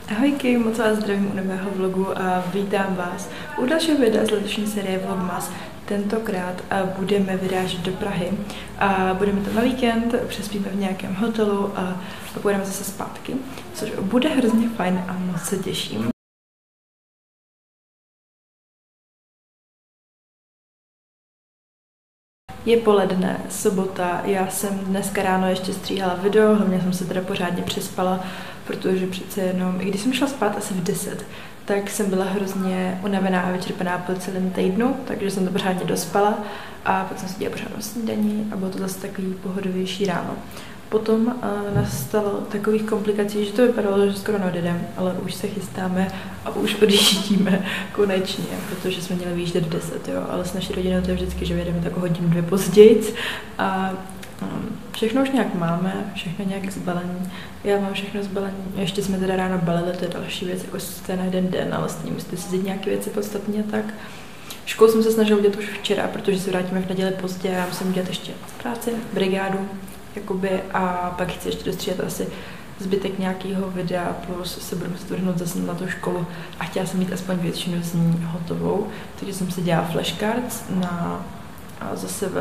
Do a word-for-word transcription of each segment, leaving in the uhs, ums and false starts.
Ahojky, moc vás zdravím u nového vlogu a vítám vás u dalšího videa z letošní série Vlogmas. Tentokrát budeme vyrážet do Prahy a budeme tam na víkend, přespíme v nějakém hotelu a pojedeme zase zpátky, což bude hrozně fajn a moc se těším. Je poledne, sobota, já jsem dneska ráno ještě stříhala video, hlavně jsem se teda pořádně přespala, protože přece jenom, i když jsem šla spát asi v deset, tak jsem byla hrozně unavená a vyčerpaná po celém týdnu, takže jsem to pořádně dospala a pak jsem si dělala pořádnou snídaní a bylo to zase takový pohodovější ráno. Potom uh, nastalo takových komplikací, že to vypadalo, že skoro neodjedeme, ale už se chystáme a už odjíždíme konečně, protože jsme měli vyjíždět v deset, jo, ale s naší rodinou to je vždycky, že vyjedeme tak o hodinu, dvě později a um, všechno už nějak máme, všechno nějak zbalený, já mám všechno zbalený, ještě jsme teda ráno balili, to je další věc, jako jste na jeden den, ale stejně musíte si vzít nějaké věci podstatně, tak školu jsem se snažila udělat už včera, protože se vrátíme v neděli pozdě, já musím udělat ještě práci, brigádu, jakoby, a pak chci ještě dostříhat asi zbytek nějakého videa, plus se budu muset vrhnout zase na tu školu a chtěla jsem mít aspoň většinu z ní hotovou, takže jsem si dělala flashcards na za sebe.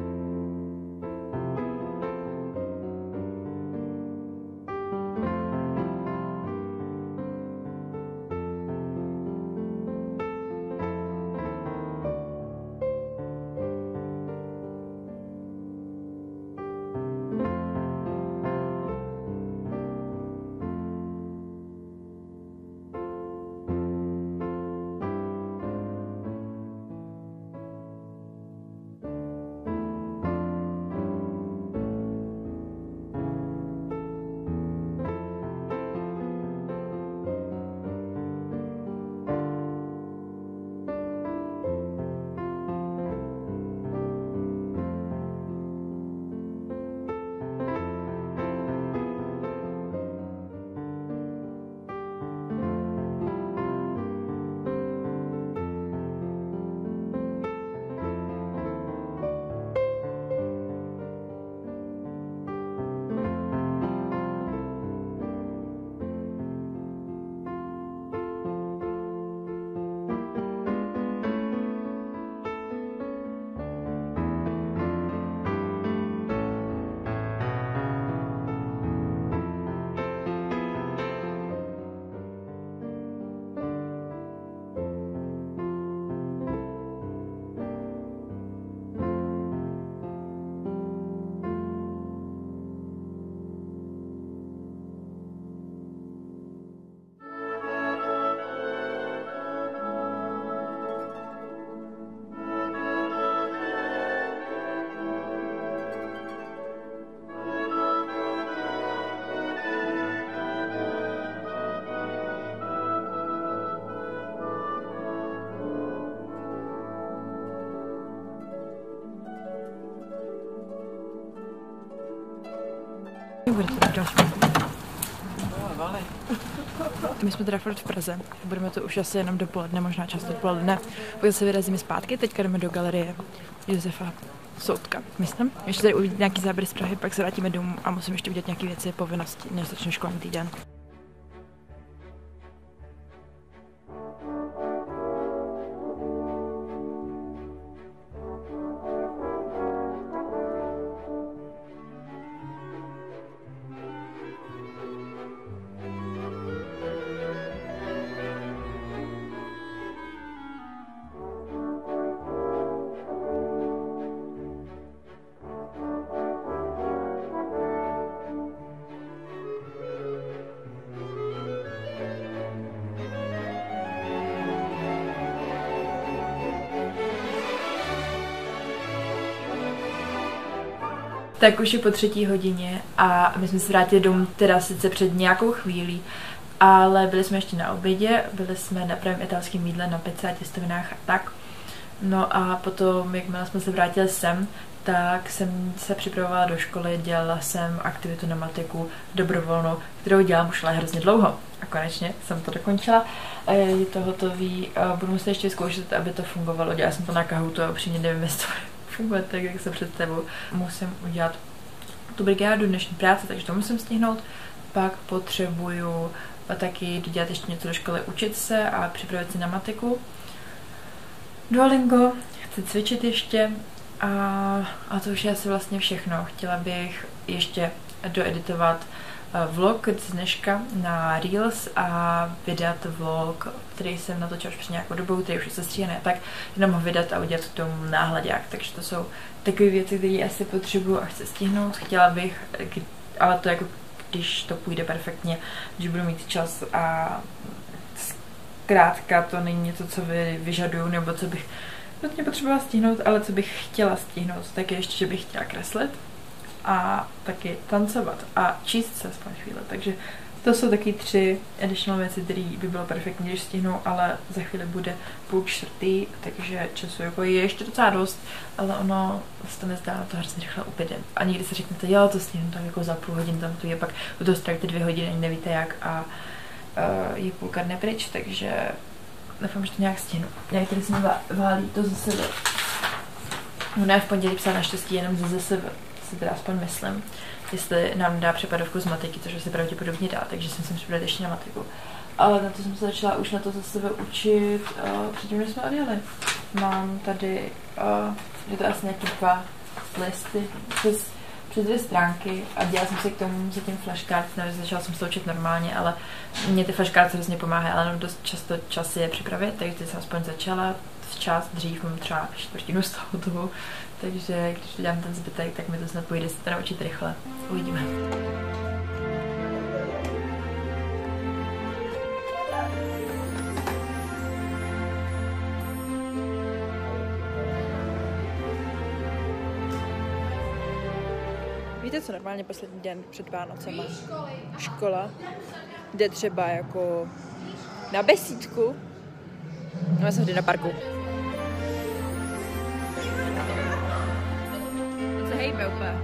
Bude to další. My jsme teda furt v Praze, budeme to už asi jenom dopoledne, možná čas dopoledne. Pokud se vyrazíme zpátky, teďka jdeme do galerie Josefa Soutka, myslím. Ještě tady uvidíme nějaký záběr z Prahy, pak se vrátíme domů a musím ještě udělat nějaké věci, povinnosti, než začne školní týden. Tak už je po třetí hodině a my jsme se vrátili domů teda sice před nějakou chvílí, ale byli jsme ještě na obědě, byli jsme na pravém italském jídle, na pizze a těstovinách a tak. No a potom, jakmile jsme se vrátili sem, tak jsem se připravovala do školy, dělala jsem aktivitu na matiku dobrovolnou, kterou dělám už hrozně dlouho. A konečně jsem to dokončila. Je to hotový, budu muset ještě zkoušet, aby to fungovalo. Dělala jsem to na Kahootu a upřímně nevím, jestli to funguje tak, jak se představuji. Musím udělat tu brigádu dnešní práce, takže to musím stihnout. Pak potřebuju a taky jdu dělat ještě něco do školy, učit se a připravit se na matiku. Duolingo, chci cvičit ještě a, a to už je asi vlastně všechno. Chtěla bych ještě doeditovat vlog z dneška na Reels a vydat vlog, který jsem natočila už před nějakou dobou, který už je sestříhaný, tak jenom ho vydat a udělat k tomu náhledák. Takže to jsou takové věci, které asi potřebuju a chci stihnout. Chtěla bych, ale to jako když to půjde perfektně, když budu mít čas a zkrátka to není něco, co vy vyžaduju, nebo co bych nutně potřebovala stihnout, ale co bych chtěla stihnout, tak je ještě, že bych chtěla kreslit a taky tancovat a číst se aspoň chvíli. Takže to jsou taky tři additional věci, které by bylo perfektní, když stihnou, ale za chvíli bude půl čtvrtý, takže času jako je ještě docela dost, ale ono se to nezdá, to hrozně rychle upěde. A někdy si řeknete, jo, to stihnu tak jako za půl hodin, tam tu je, pak u toho strávíte dvě hodiny, ani nevíte jak a uh, je půlka dne pryč, takže doufám, že to nějak stihnu. Nějak tady se mi válí to ze sebe. No ne, v pondělí psát naštěstí jenom ze sebe, si teda aspoň myslím. Jestli nám dá přepadovku z matiky, což se pravděpodobně dá, takže jsem se připravila ještě na matiku. Ale na to jsem se začala už na to za sebe učit uh, předtím, než jsme odjeli. Mám tady, uh, je to asi nějaké dva listy, přes, přes dvě stránky a dělala jsem si k tomu zatím flashcards, nevím, začala jsem se to učit normálně, ale mě ty flashcards hrozně pomáhají, ale jenom dost často čas je připravit, takže teď jsem aspoň začala včas, dřív mám třeba čtvrtinu z toho toho, takže když dělám ten zbytek, tak mi to snad půjde se to naučit rychle. Uvidíme. Víte co, normálně poslední den před Vánocema škola jde třeba jako na besídku, no se jde na parku. Se hejbe úplně.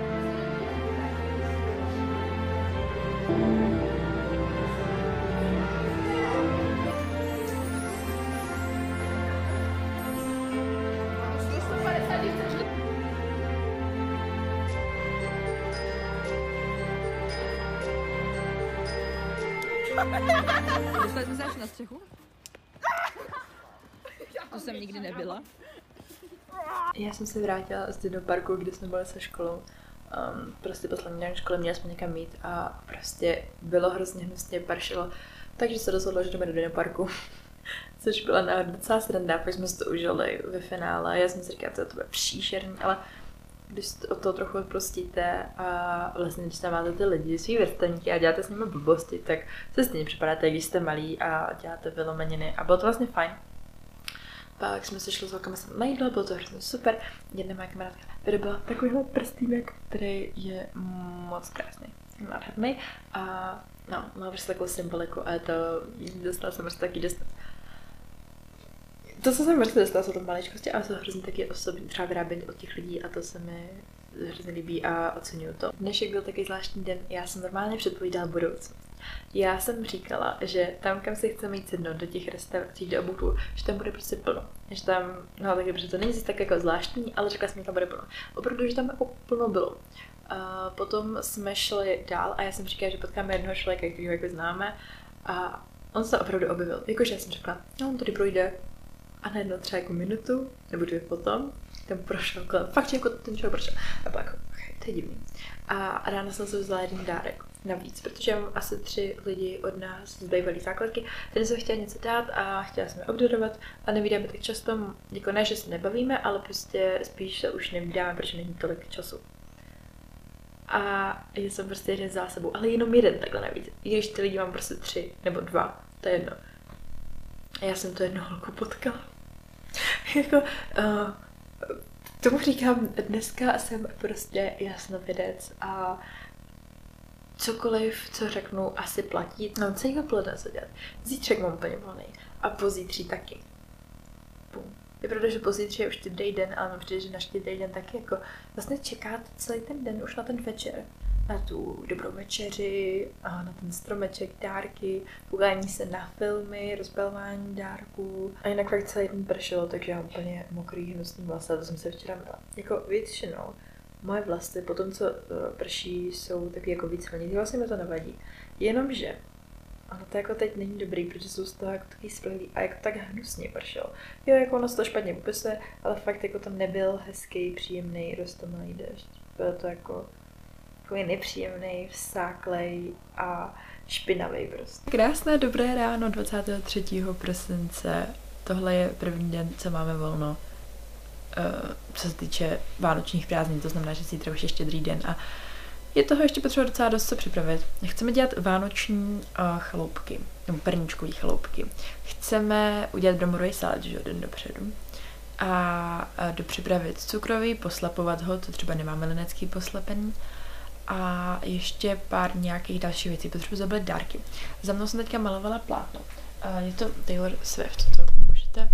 Dostali jsme se až na střechu? To jsem nikdy nebyla. Já jsem se vrátila z do parku, kde jsme byli se školou. Um, prostě poslední den školy měli jsme někam jít a prostě bylo hrozně hnusně, pršelo. Takže se rozhodlo, že jdeme do Dinoparku. Což byla náhodou docela sranda, pak jsme si to užili ve finále. Já jsem si říkala, že to bude příšerný, ale když od toho trochu odprostíte a vlastně když tam máte ty lidi, svý vrstevníky a děláte s nimi blbosti, tak se stejně připadáte, když jste malí a děláte vylomeniny a bylo to vlastně fajn. Pak jsme se šli s holkama na jídlo, bylo to hrozně super. Jedna moje kamarádka vyrobila takovýhle prstýnek, který je moc krásný, nádherný a no, má prostě takovou symboliku a to dostala jsem prostě taky dost. To, co jsem prostě dostala, jsou to maličkosti, ale jsou hrozně taky osobní, třeba vyrábění od těch lidí a to se mi hrozně líbí a oceňuju to. Dnešek byl takový zvláštní den, já jsem normálně předpovídala budoucnost. Já jsem říkala, že tam, kam si chceme jít sednout, do těch restaurací, do obuků, že tam bude prostě plno. Že tam, no tak dobře, to není zase tak jako zvláštní, ale řekla jsem, že tam bude plno. Opravdu, že tam jako plno bylo. A potom jsme šli dál a já jsem říkala, že potkáme jednoho člověka, kterýho jako známe a on se opravdu objevil. Jakože já jsem řekla, no on tady projde a najednou třeba jako minutu nebo dvě potom tam prošel kolem. Fakt, že jako ten člověk prošel. A pak, okay, to je divný. A ráno jsem se vzala jeden dárek navíc, protože mám asi tři lidi od nás z bývalý základky, ten jsem chtěla něco dát a chtěla jsem je obdarovat a nevídáme tak často, jako ne, že se nebavíme, ale prostě spíš se už nevídáme, protože není tolik času. A já jsem prostě jeden za sebou, ale jenom jeden takhle navíc. I když ty lidi mám prostě tři nebo dva, to je jedno. A já jsem to jednu holku potkala. jako, uh, tomu říkám, dneska jsem prostě jasnovidec a cokoliv, co řeknu, asi platí. Mám celý odpoledne se dělat. Zítřek mám úplně volný. A pozítří taky. Bum. Je pravda, že pozítří je už štědrý den, ale mám přijde, že na štědrý den taky jako vlastně čekáte celý ten den už na ten večer. Na tu dobrou večeři, a na ten stromeček, dárky, koukání se na filmy, rozbalování dárků. A jinak fakt celý den pršelo, takže já úplně mokrý, hnusný vlasy, to jsem se včera měla. Jako většinou moje vlasy po tom, co prší, jsou taky jako víc hladní, vlastně mi to nevadí. Jenomže Ale to jako teď není dobrý, protože jsou z toho jako takový splhlý a jako tak hnusně pršelo. Jo, jako ono se to špatně popisuje, ale fakt jako to nebyl hezký, příjemný, roztomilý déšť. Bylo to jako takový nepříjemný, vsáklej a špinavý prostě. Krásné dobré ráno dvacátého třetího prosince. Tohle je první den, co máme volno. Uh, co se týče vánočních prázdnin, to znamená, že zítra už je štědrý den a je toho ještě potřeba docela dost co připravit. Chceme dělat vánoční uh, chaloupky, nebo perníčkový chaloupky. Chceme udělat bramborový salát, že den dopředu. A uh, dopřipravit cukroví, poslapovat ho, to třeba nemáme linecký poslepený. A ještě pár nějakých dalších věcí, potřebuji zabalit dárky. Za mnou jsem teďka malovala plátno. Uh, je to Taylor Swift, to můžete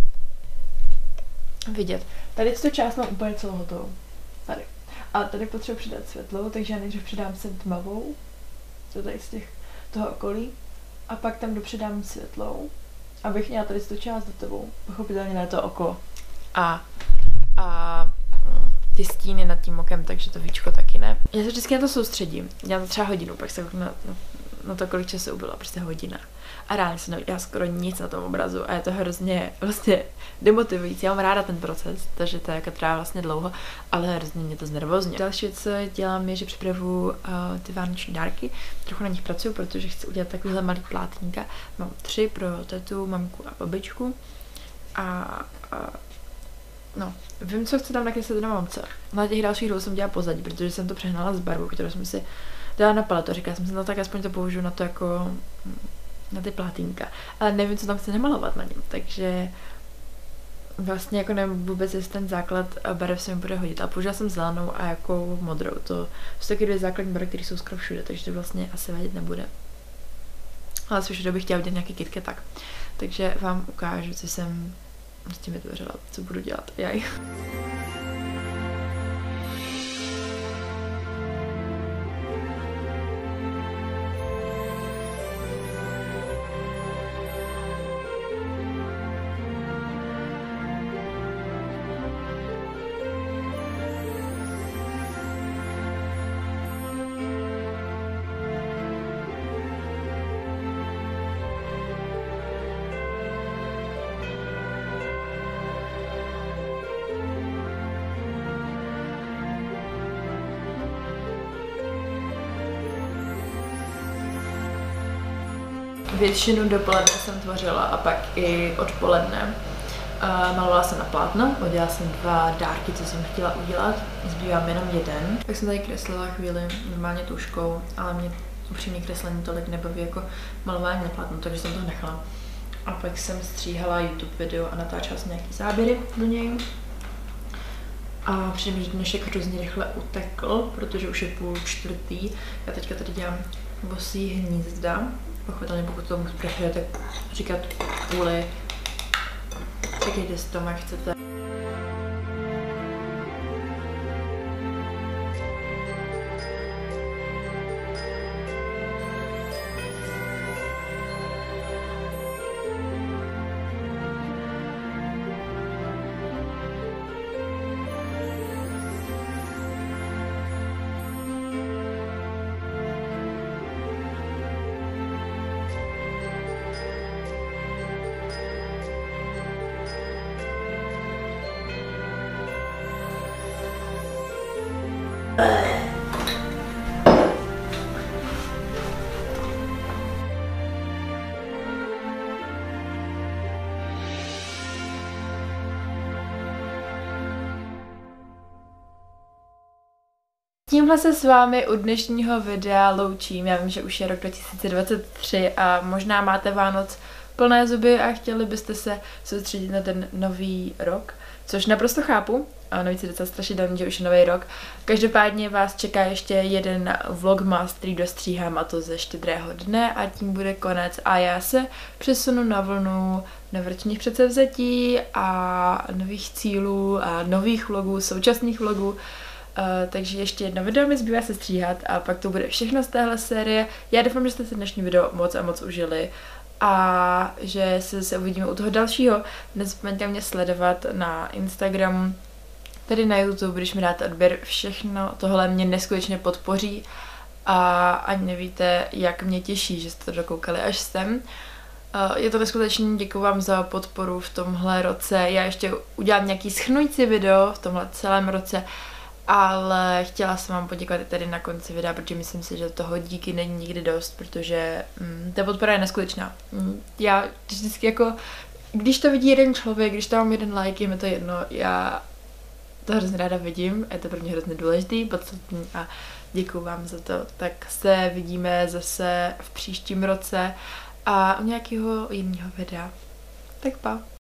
vidět. Tady to část mám úplně celou hotovou. Tady. A tady potřebuji přidat světlou, takže já nejdřív přidám sem tmavou, to tady z těch, toho okolí, a pak tam dopřidám světlou, abych měla tady tu část hotovou, pochopitelně ne to oko. A, a ty stíny nad tím okem, takže to víčko taky ne. Já se vždycky na to soustředím, dělám to třeba hodinu, pak se na, na, na to, kolik času ubylo, prostě hodina. A ráno jsem neviděla skoro nic na tom obrazu a je to hrozně vlastně demotivující. Já mám ráda ten proces, takže to jako trvá vlastně dlouho, ale hrozně mě to znervozně. Další věc, co dělám, je, že připravuju uh, ty vánoční dárky. Trochu na nich pracuju, protože chci udělat takovýhle malý plátníka. Mám tři pro tetu, mamku a babičku. A, a no, vím, co chci tam nakreslit na mamce. Na těch dalších dvou jsem dělala pozadí, protože jsem to přehnala s barvou, kterou jsem si dala na paletu. Říkala jsem si, no tak aspoň to použiju na to jako na ty plátínka. Ale nevím, co tam chci namalovat na něm, takže vlastně jako nevím vůbec, jestli ten základ barev se mi bude hodit. A použila jsem zelenou a jako modrou. To jsou taky dvě základní barvy, které jsou skoro všude, takže to vlastně asi vadit nebude. Ale spíš bych chtěla udělat nějaký kitky tak. Takže vám ukážu, co jsem s tím vytvořila, co budu dělat. Jaj. Většinu dopoledne jsem tvořila a pak i odpoledne. Uh, malovala jsem na plátno, udělala jsem dva dárky, co jsem chtěla udělat, zbývá mi jenom jeden. Tak jsem tady kreslila chvíli normálně tuškou, ale mě upřímně kreslení tolik nebaví jako malování na plátno, takže jsem to nechala. A pak jsem stříhala YouTube video a natáčela jsem nějaký záběry do něj. A přijde mi, že dnešek hrozně rychle utekl, protože už je půl čtvrtý. Já teďka tady dělám bosí hnízda. Pochopitelně, pokud tomu preferujete říkat kvůli, čekejte si to, jak chcete. Tímhle se s vámi u dnešního videa loučím. Já vím, že už je rok dva tisíce dvacet tři a možná máte Vánoc plné zuby a chtěli byste se soustředit na ten nový rok, což naprosto chápu. A navíc je docela strašidelný, že už je nový rok. Každopádně vás čeká ještě jeden vlogmas, který dostříhám, a to ze štědrého dne, a tím bude konec. A já se přesunu na vlnu novoročních předsevzetí a nových cílů a nových vlogů, současných vlogů. Uh, takže ještě jedno video mi zbývá se stříhat a pak to bude všechno z téhle série. Já doufám, že jste si dnešní video moc a moc užili a že se zase uvidíme u toho dalšího. Nezapomeňte mě sledovat na Instagramu, tady na YouTube, když mi dáte odběr, všechno tohle mě neskutečně podpoří a ani nevíte, jak mě těší, že jste to dokoukali až sem. Je to neskutečně, děkuji vám za podporu v tomhle roce. Já ještě udělám nějaký shrnující video v tomhle celém roce, ale chtěla jsem vám poděkovat i tady na konci videa, protože myslím si, že toho díky není nikdy dost, protože mm, ta podpora je neskutečná. Mm, já vždycky jako, když to vidí jeden člověk, když tam mám jeden like, je mi to jedno, já to hrozně ráda vidím, je to pro mě hrozně důležitý, podstatný a děkuji vám za to. Tak se vidíme zase v příštím roce a u nějakého jiného videa. Tak pa.